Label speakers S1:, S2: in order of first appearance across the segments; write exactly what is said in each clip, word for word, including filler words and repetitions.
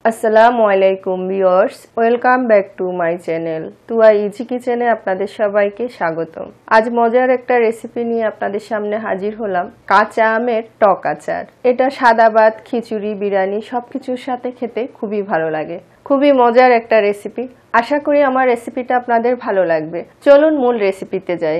S1: আসসালামু আলাইকুম viewers, welcome back to my channel তুয়া ইজি কিচেনে আপনাদের সবাইকে স্বাগতম। আজ মজার একটা রেসিপি নিয়ে আপনাদের সামনে হাজির হলাম, কাঁচা আমের টক আচার। এটা সাদা ভাত, খিচুড়ি, বিরিয়ানি সবকিছুর সাথে খেতে খুবই ভালো লাগে। খুবই মজার একটা রেসিপি। আশা করি আমার রেসিপিটা আপনাদের ভালো লাগবে। চলুন মূল রেসিপিতে যাই।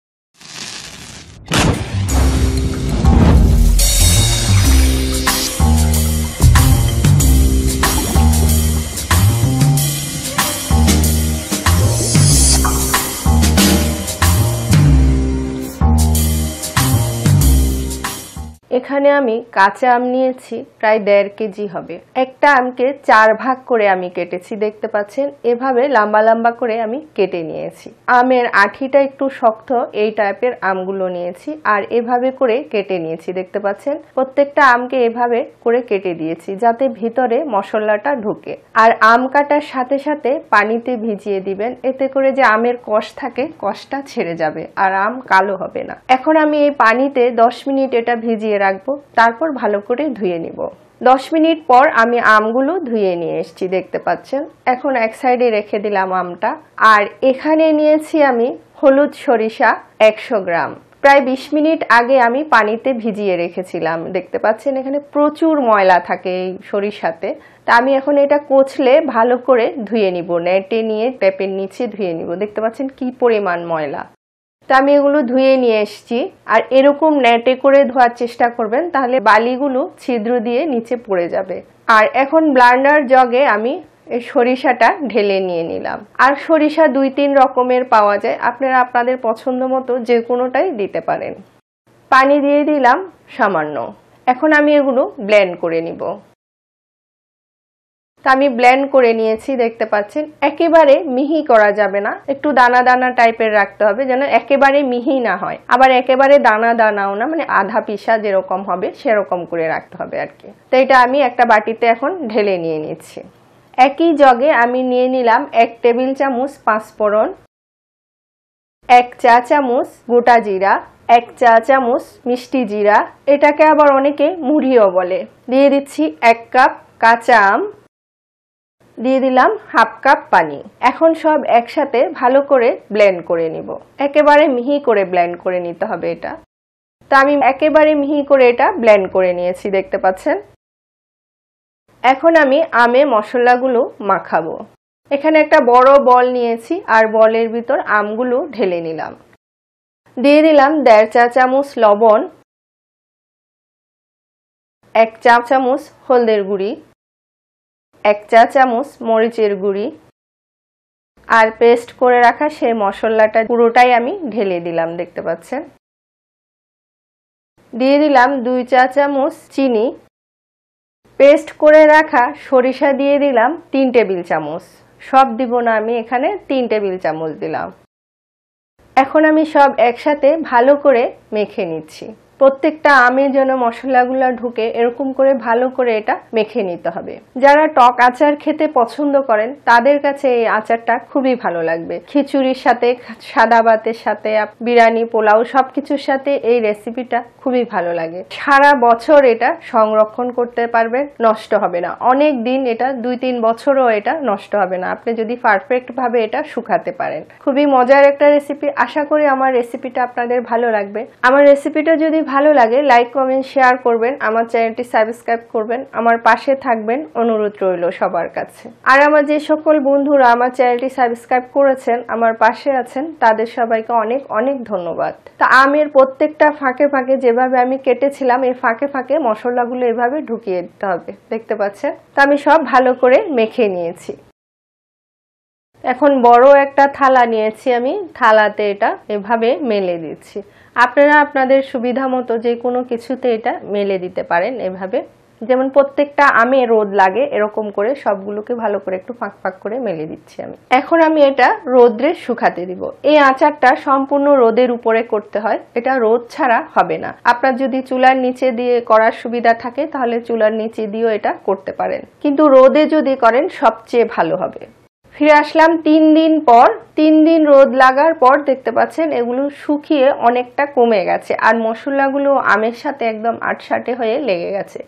S1: এখানে আমি কাঁচা আম নিয়েছি প্রায় দেড় কেজি হবে। একটা আমকে চার ভাগ করে আমি কেটেছি, দেখতে পাচ্ছেন এভাবে লম্বা লম্বা করে আমি কেটে নিয়েছি। আমের আঠিটা একটু শক্ত এই টাইপের আমগুলো নিয়েছি আর এভাবে করে কেটে নিয়েছি, দেখতে পাচ্ছেন প্রত্যেকটা আমকে এভাবে করে কেটে দিয়েছি যাতে ভিতরে মশলাটা ঢুকে। আর আম কাটার সাথে সাথে পানিতে ভিজিয়ে দিবেন, এতে করে যে আমের কষ থাকে কষটা ছেড়ে যাবে আর আম কালো হবে না। এখন আমি এই পানিতে দশ মিনিট এটা ভিজিয়ে রাখবো, তারপর ভালো করে ধুয়ে নিব। দশ মিনিট পর আমি আমগুলো ধুয়ে নিয়ে এসেছি, দেখতে পাচ্ছেন। এখন এক সাইডে রেখে দিলাম আমটা। আর এখানে নিয়েছি আমি হলুদ সরিষা একশো গ্রাম। প্রায় বিশ মিনিট আগে আমি পানিতে ভিজিয়ে রেখেছিলাম, দেখতে পাচ্ছেন এখানে প্রচুর ময়লা থাকে এই সরিষাতে। তা আমি এখন এটা কচলে ভালো করে ধুয়ে নিব, নেটে নিয়ে ট্যাপের নিচে ধুয়ে নিব। দেখতে পাচ্ছেন কি পরিমাণ ময়লা। তা আমি এগুলো ধুয়ে নিয়ে এসেছি। আর এরকম নেটে করে ধোয়ার চেষ্টা করবেন, তাহলে বালিগুলো ছিদ্র দিয়ে নিচে পড়ে যাবে। আর এখন ব্লেন্ডার জগে আমি এই সরিষাটা ঢেলে নিয়ে নিলাম। আর সরিষা দুই তিন রকমের পাওয়া যায়, আপনারা আপনাদের পছন্দ মতো যে কোনোটাই দিতে পারেন। পানি দিয়ে দিলাম সামান্য। এখন আমি এগুলো ব্লেন্ড করে নিব। তা আমি ব্লেন্ড করে নিয়েছি, দেখতে পাচ্ছেন। একেবারে মিহি করা যাবে না, একটু দানা দানা টাইপের রাখতে হবে, যেন একেবারে মিহি না হয়, আবার একেবারে দানা দানাও না, মানে আধা পিসা যেরকম হবে সেরকম করে রাখতে হবে আর কি। তো এটা আমি একটা বাটিতে এখন ঢেলে নিয়ে নিচ্ছি। একই জগে আমি নিয়ে নিলাম এক টেবিল চামচ পাঁচফোড়ন, এক চা চামচ গোটা জিরা, এক চা চামচ মিষ্টি জিরা, এটাকে আবার অনেকে মুড়িও বলে। দিয়ে দিচ্ছি এক কাপ কাঁচা আম, দিয়ে দিলাম হাফ কাপ পানি। এখন সব একসাথে ভালো করে ব্লেন্ড করে নিব। একেবারে মিহি করে ব্লেন্ড করে নিতে হবে এটা। তা আমি একেবারে মিহি করে এটা ব্লেন্ড করে নিয়েছি, দেখতে পাচ্ছেন। এখন আমি আমে মশলাগুলো মাখাবো। এখানে একটা বড় বল নিয়েছি আর বলের ভিতর আমগুলো ঢেলে নিলাম। দিয়ে দিলাম দেড় চা চামচ লবণ, এক চা চামচ হলদের গুঁড়ি, এক চা চামচ মরিচের গুঁড়ি, আর পেস্ট করে রাখা সেই মশলাটা পুরোটাই আমি ঢেলে দিলাম, দেখতে পাচ্ছেন। দিয়ে দিলাম দুই চা চামচ চিনি, পেস্ট করে রাখা সরিষা দিয়ে দিলাম তিন টেবিল চামচ। সব দিব না আমি, এখানে তিন টেবিল চামচ দিলাম। এখন আমি সব একসাথে ভালো করে মেখে নিচ্ছি। প্রত্যেকটা আমে যেন মশলাগুলো ঢুকে এরকম করে ভালো করে এটা মেখে নিতে হবে। যারা টক আচার খেতে পছন্দ করেন তাদের কাছে এই আচারটা খুবই ভালো লাগবে। খিচুড়ির সাথে, সাদা ভাতের সাথে, বিরিয়ানি, পোলাও সবকিছুর সাথে এই রেসিপিটা খুবই ভালো লাগে। সারা বছর এটা সংরক্ষণ করতে পারবেন, নষ্ট হবে না। অনেক দিন, এটা দুই তিন বছরও এটা নষ্ট হবে না, আপনি যদি পারফেক্ট ভাবে এটা শুকাতে পারেন। খুবই মজার একটা রেসিপি। আশা করি আমার রেসিপিটা আপনাদের ভালো লাগবে। আমার রেসিপিটা যদি ভালো লাগে লাইক কমেন্ট শেয়ার করবেন, আমার চ্যানেলটি সাবস্ক্রাইব করবেন, আমার পাশে থাকবেন, অনুরোধ রইল সবার কাছে। আর আমার যে সকল বন্ধুরা আমার চ্যানেলটি সাবস্ক্রাইব করেছেন, আমার পাশে আছেন, তাদের সবাইকে অনেক অনেক ধন্যবাদ। তা আমের প্রত্যেকটা ফাঁকে ফাঁকে যেভাবে আমি কেটেছিলাম, এই ফাঁকে ফাঁকে মশলাগুলো এভাবে ঢুকিয়ে দিতে হবে, দেখতে পাচ্ছেন। তা আমি সব ভালো করে মেখে নিয়েছি। এখন বড় একটা থালা নিয়েছি আমি, থালাতে এটা এভাবে মেলে দিচ্ছি। আপনারা আপনাদের সুবিধা মতো যে কোনো কিছুতে এটা মেলে দিতে পারেন এভাবে, যেমন প্রত্যেকটা আমে রোদ লাগে এরকম করে সবগুলোকে ভালো করে একটু ফাঁক ফাঁক করে মেলে দিচ্ছি আমি। এখন আমি এটা রোদ্রে শুকাতে দিব। এই আচারটা সম্পূর্ণ রোদের উপরে করতে হয়, এটা রোদ ছাড়া হবে না। আপনার যদি চুলার নিচে দিয়ে করার সুবিধা থাকে তাহলে চুলার নিচে দিয়েও এটা করতে পারেন, কিন্তু রোদে যদি করেন সবচেয়ে ভালো হবে। ফিরে আসলাম তিন দিন পর। তিন দিন রোদ লাগার পর দেখতে পাচ্ছেন এগুলো শুকিয়ে অনেকটা কমে গেছে আর মশলাগুলো আমের সাথে একদম আটসাটে হয়ে লেগে গেছে।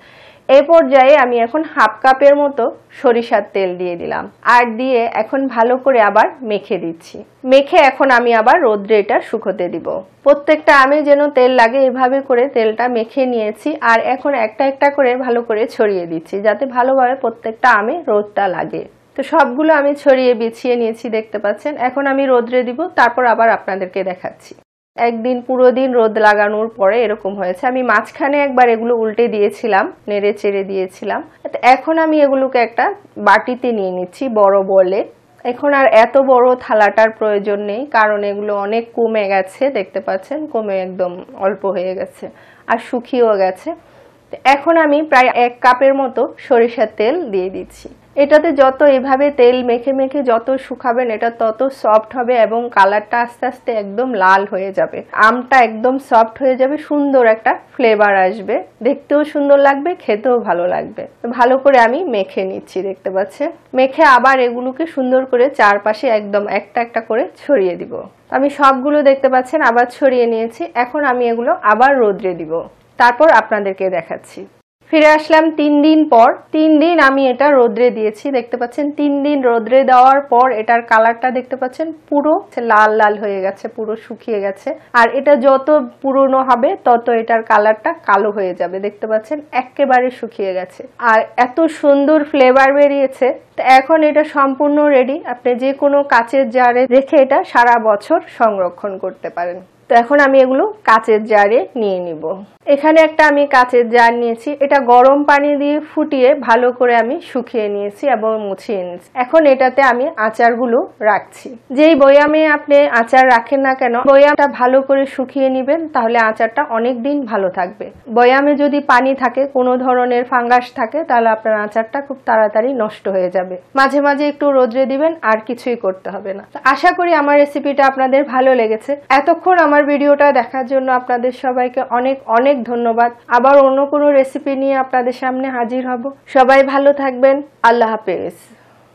S1: এই পর্যায়ে আমি এখন হাফ কাপের মতো সরিষার তেল দিয়ে দিলাম আর দিয়ে এখন ভালো করে আবার মেখে দিচ্ছি। মেখে এখন আমি আবার রোদ্রে এটা শুকোতে দিব। প্রত্যেকটা আমে যেন তেল লাগে এভাবে করে তেলটা মেখে নিয়েছি আর এখন একটা একটা করে ভালো করে ছড়িয়ে দিচ্ছি যাতে ভালোভাবে প্রত্যেকটা আমে রোদটা লাগে। তো সবগুলো আমি ছড়িয়ে বিছিয়ে নিয়েছি দেখতে পাচ্ছেন। এখন আমি রোদ্রে দিব, তারপর আবার আপনাদেরকে দেখাচ্ছি। একদিন পুরো দিন রোদ লাগানোর পরে এরকম হয়েছে। আমি মাঝখানে একবার এগুলো উল্টে দিয়েছিলাম, নেড়ে চেড়ে দিয়েছিলাম। এখন আমি এগুলোকে একটা বাটিতে নিয়ে নিচ্ছি বড় বলে। এখন আর এত বড় থালাটার প্রয়োজন নেই কারণ এগুলো অনেক কমে গেছে, দেখতে পাচ্ছেন কমে একদম অল্প হয়ে গেছে আর শুকিয়েও গেছে। এখন আমি প্রায় এক কাপের মতো সরিষার তেল দিয়ে দিচ্ছি। এটাতে যত এভাবে তেল মেখে মেখে যত শুকাবেন এটা তত সফট হবে এবং কালারটা আস্তে আস্তে একদম লাল হয়ে যাবে। আমটা একদম সফট হয়ে যাবে, সুন্দর একটা ফ্লেভার আসবে, দেখতেও সুন্দর লাগবে, খেতেও ভালো লাগবে। ভালো করে আমি মেখে নিচ্ছি দেখতে পাচ্ছেন। মেখে আবার এগুলোকে সুন্দর করে চারপাশে একদম একটা একটা করে ছড়িয়ে দিব। আমি সবগুলো দেখতে পাচ্ছেন আবার ছড়িয়ে নিয়েছি। এখন আমি এগুলো আবার রোদ্রে দিব, তারপর আপনাদেরকে দেখাচ্ছি। ফিরে আসলাম তিন দিন পর। তিন দিন আমি এটা রোদ্রে দিয়েছি দেখতে পাচ্ছেন। তিন দিন রোদ্রে দেওয়ার পর এটার কালারটা দেখতে পাচ্ছেন পুরো লাল লাল হয়ে গেছে, পুরো শুকিয়ে গেছে। আর এটা যত পুরনো হবে তত এটার কালারটা কালো হয়ে যাবে, দেখতে পাচ্ছেন একেবারে শুকিয়ে গেছে আর এত সুন্দর ফ্লেভার বেরিয়েছে। তো এখন এটা সম্পূর্ণ রেডি। আপনি যে কোনো কাচের জারে রেখে এটা সারা বছর সংরক্ষণ করতে পারেন। তো এখন আমি এগুলো কাচের জারে নিয়ে নিব। এখানে একটা আমি কাচের জার নিয়েছি, এটা গরম পানি দিয়ে ফুটিয়ে ভালো করে আমি শুকিয়ে নিয়েছি এবং মুছিয়ে নিয়েছি। এখন এটাতে আমি আচারগুলো রাখছি। যেই বয়ামে আপনি আচার রাখেন না কেন, বয়ামটা ভালো করে শুকিয়ে নেবেন, তাহলে আচারটা অনেক দিন ভালো থাকবে। বয়ামে যদি পানি থাকে, কোনো ধরনের ফাঙ্গাস থাকে, তাহলে আপনার আচারটা খুব তাড়াতাড়ি নষ্ট হয়ে যাবে। মাঝে মাঝে একটু রোদ্রে দিবেন, আর কিছুই করতে হবে না। আশা করি আমার রেসিপিটা আপনাদের ভালো লেগেছে। এতক্ষণ আমার ভিডিওটা দেখার জন্য আপনাদের সবাইকে অনেক অনেক ধন্যবাদ। আবার অন্য কোনো রেসিপি নিয়ে আপনাদের সামনে হাজির হব। সবাই ভালো থাকবেন। আল্লাহ হাফেজ।